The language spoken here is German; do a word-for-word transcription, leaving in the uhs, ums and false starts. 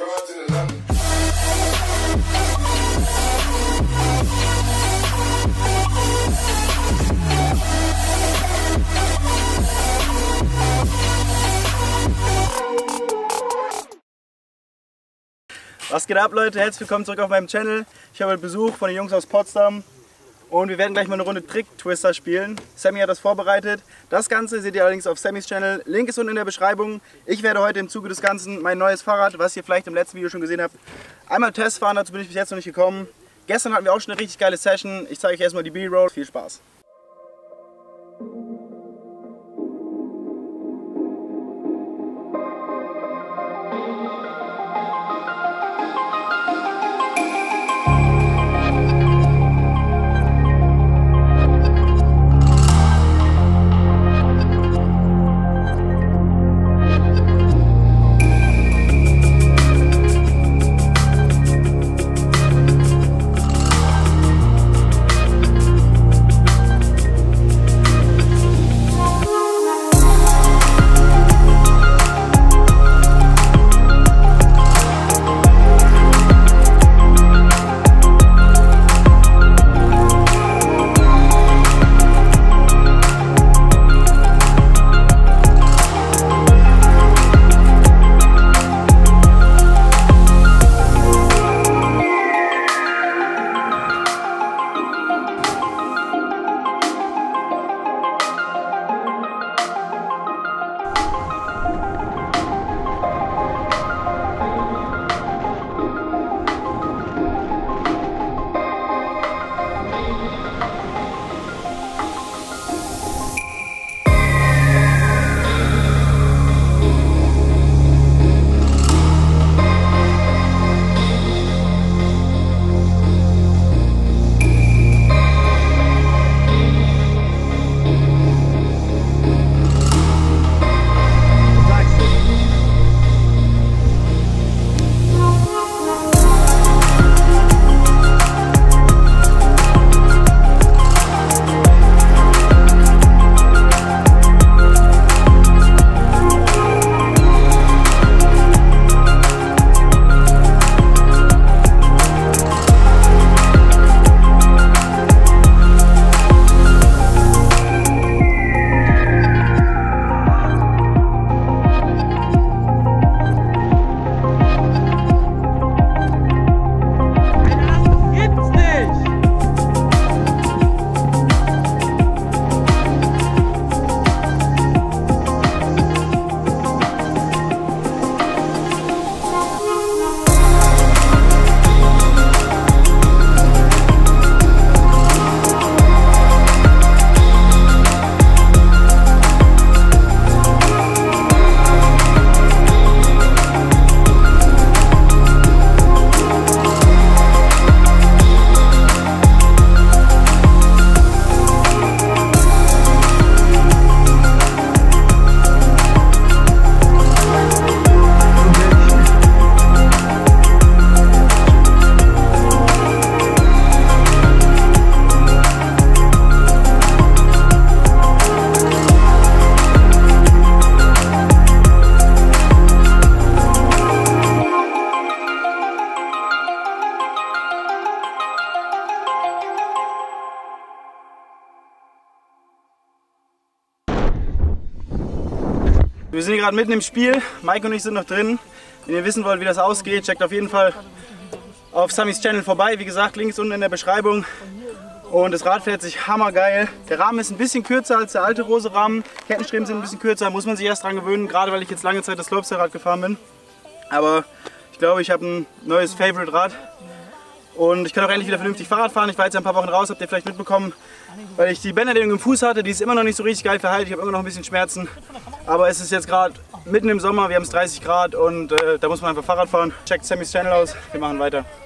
Was geht ab, Leute? Herzlich willkommen zurück auf meinem Channel. Ich habe Besuch von den Jungs aus Potsdam und wir werden gleich mal eine Runde Trick-Twister spielen. Sammy hat das vorbereitet. Das Ganze seht ihr allerdings auf Sammys Channel. Link ist unten in der Beschreibung. Ich werde heute im Zuge des Ganzen mein neues Fahrrad, was ihr vielleicht im letzten Video schon gesehen habt, einmal testfahren. Dazu bin ich bis jetzt noch nicht gekommen. Gestern hatten wir auch schon eine richtig geile Session. Ich zeige euch erstmal die B-Roll. Viel Spaß! Wir sind hier gerade mitten im Spiel, Mike und ich sind noch drin. Wenn ihr wissen wollt, wie das ausgeht, checkt auf jeden Fall auf Sammys Channel vorbei. Wie gesagt, Link ist unten in der Beschreibung. Und das Rad fährt sich hammergeil. Der Rahmen ist ein bisschen kürzer als der alte Rose Rahmen. Kettenstreben sind ein bisschen kürzer, muss man sich erst dran gewöhnen, gerade weil ich jetzt lange Zeit das Slopestyle-Rad gefahren bin. Aber ich glaube, ich habe ein neues Favorite-Rad. Und ich kann auch endlich wieder vernünftig Fahrrad fahren. Ich war jetzt ein paar Wochen raus, habt ihr vielleicht mitbekommen, weil ich die Bänderdehnung im Fuß hatte. Die ist immer noch nicht so richtig geil verheilt. Ich habe immer noch ein bisschen Schmerzen. Aber es ist jetzt gerade mitten im Sommer, wir haben es dreißig Grad und äh, da muss man einfach Fahrrad fahren. Checkt Sammys Channel aus, wir machen weiter.